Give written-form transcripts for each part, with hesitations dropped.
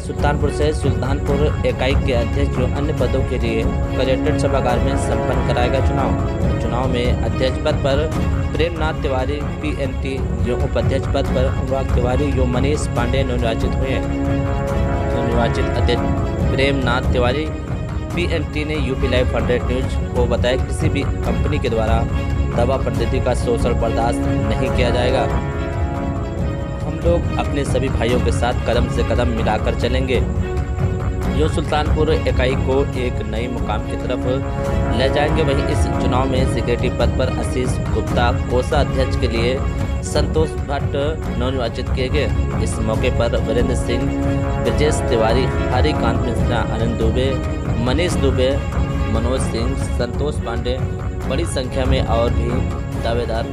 सुल्तानपुर से सुल्तानपुर इकाई के अध्यक्ष जो अन्य पदों के लिए कलेक्ट्रेट सभागार में संपन्न कराएगा चुनाव में अध्यक्ष पद पर प्रेमनाथ तिवारी PNT, जो उपाध्यक्ष पद पर अनुराग तिवारी, जो मनीष पांडे नवनिर्वाचित हुए हैं। नवनिर्वाचित अध्यक्ष प्रेमनाथ तिवारी PNT ने यूपी लाइव 100 न्यूज को बताया, किसी भी कंपनी के द्वारा दवा पद्धति का शोषण बर्दाश्त नहीं किया जाएगा। हम लोग अपने सभी भाइयों के साथ कदम से कदम मिलाकर चलेंगे, जो सुल्तानपुर इकाई को एक नई मुकाम की तरफ ले जाएंगे। वहीं इस चुनाव में सेक्रेटरी पद पर आशीष गुप्ता, कोषाध्यक्ष के लिए संतोष भट्ट नवनिर्वाचित किए गए। इस मौके पर वीरेंद्र सिंह, ब्रजेश तिवारी, हरिकांत मिश्रा, आनंद दुबे, मनीष दुबे, मनोज सिंह, संतोष पांडे, बड़ी संख्या में और भी दावेदार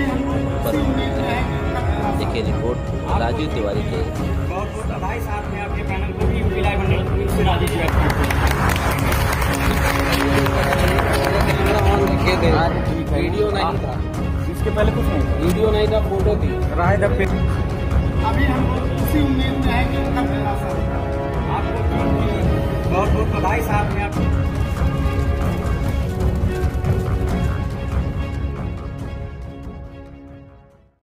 देखिए रिपोर्ट राजीव तिवारी के। वीडियो नहीं था, इसके पहले कुछ नहीं था, वीडियो नहीं था, फोटो थी। राय दबे अभी हम उसी उम्मीद में है कि आपको बहुत बहुत बधाई साहब ने आपको